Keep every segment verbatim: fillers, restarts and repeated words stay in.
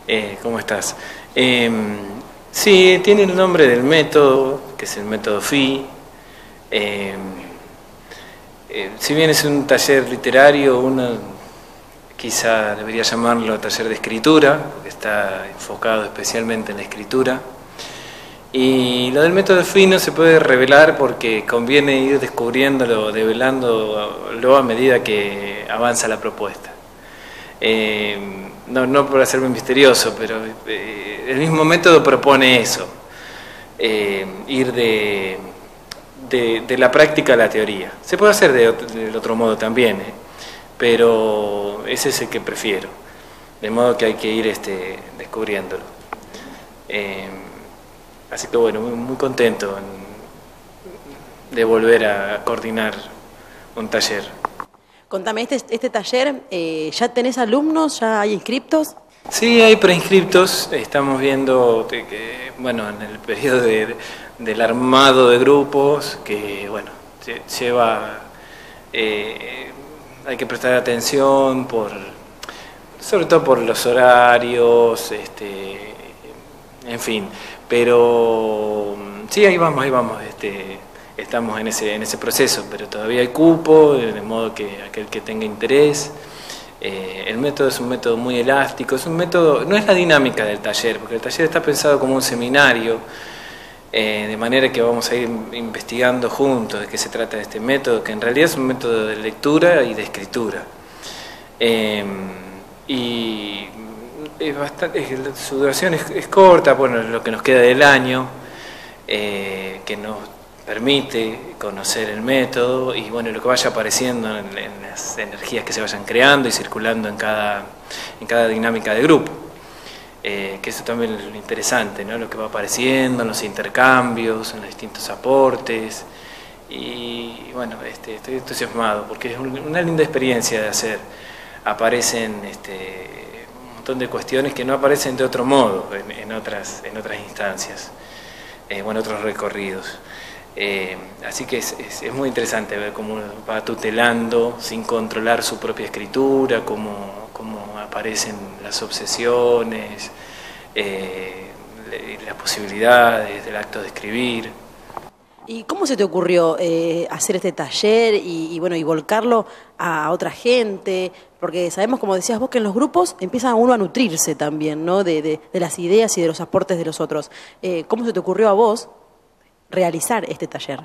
Eh, ¿Cómo estás? Eh, sí, tiene el nombre del método, que es el método F I. Eh, eh, si bien es un taller literario, uno quizá debería llamarlo taller de escritura, porque está enfocado especialmente en la escritura. Y lo del método F I no se puede revelar porque conviene ir descubriéndolo, develándolo a medida que avanza la propuesta. Eh, no, no por hacerme misterioso, pero eh, el mismo método propone eso, eh, ir de, de, de la práctica a la teoría. Se puede hacer de otro, del otro modo también, eh, pero ese es el que prefiero, de modo que hay que ir este, descubriéndolo. Eh, así que bueno, muy, muy contento en, de volver a coordinar un taller. Contame, este, este taller, eh, ¿ya tenés alumnos? ¿Ya hay inscriptos? Sí, hay preinscriptos. Estamos viendo que, bueno, en el periodo de, del armado de grupos, que, bueno, lleva, eh, hay que prestar atención, por, sobre todo por los horarios, este, en fin. Pero sí, ahí vamos, ahí vamos, este... Estamos en ese, en ese proceso, pero todavía hay cupo, de modo que aquel que tenga interés. Eh, el método es un método muy elástico, es un método, no es la dinámica del taller, porque el taller está pensado como un seminario, eh, de manera que vamos a ir investigando juntos de qué se trata de este método, que en realidad es un método de lectura y de escritura. Eh, y es bastante, es, su duración es, es corta, bueno, lo que nos queda del año, eh, que nos permite conocer el método y bueno, lo que vaya apareciendo en, en las energías que se vayan creando y circulando en cada, en cada dinámica de grupo. Eh, que eso también es lo interesante, ¿no? Lo que va apareciendo, en los intercambios, en los distintos aportes. Y bueno, este, estoy entusiasmado porque es una linda experiencia de hacer. Aparecen este, un montón de cuestiones que no aparecen de otro modo en, en, otras, en otras instancias, eh, bueno, otros recorridos. Eh, así que es, es, es muy interesante ver cómo va tutelando sin controlar su propia escritura, cómo, cómo aparecen las obsesiones, eh, las posibilidades del acto de escribir. ¿Y cómo se te ocurrió eh, hacer este taller y, y, bueno, y volcarlo a otra gente? Porque sabemos, como decías vos, que en los grupos empieza uno a nutrirse también, ¿no? de, de, de las ideas y de los aportes de los otros. Eh, ¿Cómo se te ocurrió a vos realizar este taller?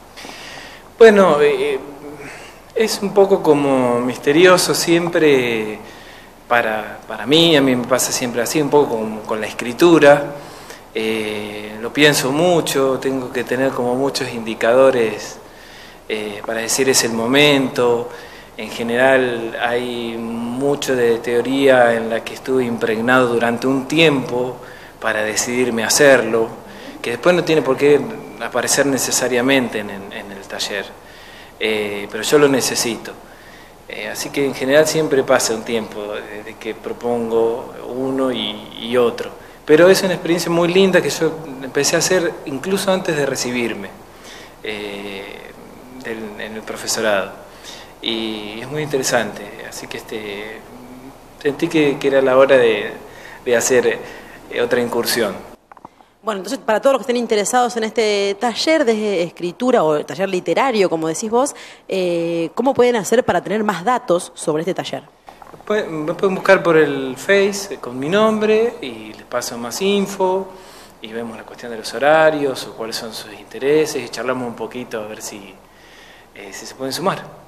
Bueno, eh, es un poco como misterioso siempre para, para mí, a mí me pasa siempre así, un poco con, con la escritura, eh, lo pienso mucho, tengo que tener como muchos indicadores eh, para decir es el momento. En general hay mucho de teoría en la que estuve impregnado durante un tiempo para decidirme a hacerlo, que después no tiene por qué aparecer necesariamente en, en, en el taller, eh, pero yo lo necesito. Eh, así que en general siempre pasa un tiempo desde que propongo uno y, y otro. Pero es una experiencia muy linda que yo empecé a hacer incluso antes de recibirme eh, del, en el profesorado. Y es muy interesante, así que este, sentí que, que era la hora de, de hacer otra incursión. Bueno, entonces para todos los que estén interesados en este taller de escritura o taller literario, como decís vos, eh, ¿cómo pueden hacer para tener más datos sobre este taller? Me pueden buscar por el Face con mi nombre y les paso más info y vemos la cuestión de los horarios o cuáles son sus intereses y charlamos un poquito a ver si, eh, si se pueden sumar.